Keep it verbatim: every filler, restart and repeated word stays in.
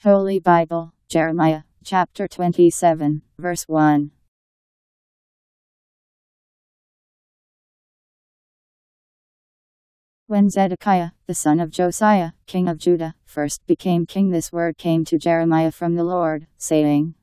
Holy Bible, Jeremiah, chapter twenty-seven, verse one. When Zedekiah, the son of Josiah, king of Judah, first became king, this word came to Jeremiah from the Lord, saying,